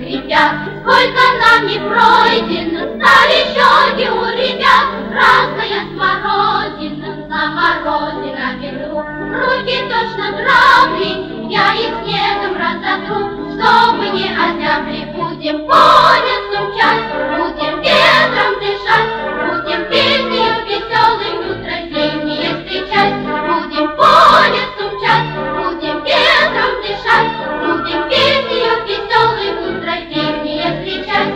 скрипят. Сколько нам не пройдено, стали щеки у ребят. Красная смородина, заморозина ветру. Руки точно грабли, я их снегом разотру. Чтобы не озябли, будем по лесу мчать, будем ветром дышать, будем песнью веселой утрофейнее встречать. Будем по лесу мчать, будем ветром дышать, будем песнью веселой утрофейнее встречать.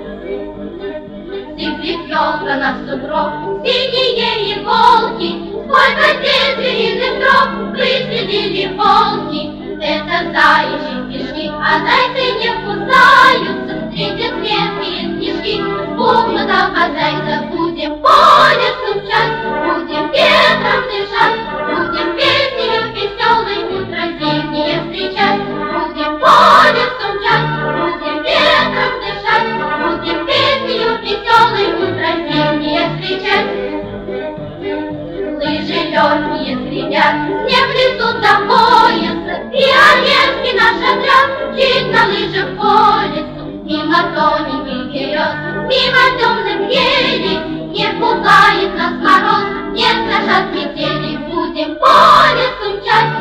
Сыплет елка на сугроб, синие иголки, сколько здесь звериных дров выследили волки. Это заячьи кишки, а зайцы не кусаются, встретят мелкие снежки. Бубну да хозяйка, будем по лесу мчать, будем ветром дышать, будем песнею веселой утрофейнее встречать. Будем по лесу мчать, будем ветром дышать, будем песнею веселой утрофейнее встречать. Лыжи легкие скрипят, снег в лесу до пояса, и оленки наш отряд чуть на лыжах по лесу. Мимо тоненьких берез, мимо темных елей, не пугает нас мороз, не страшат метели. Будем по лесу мчать,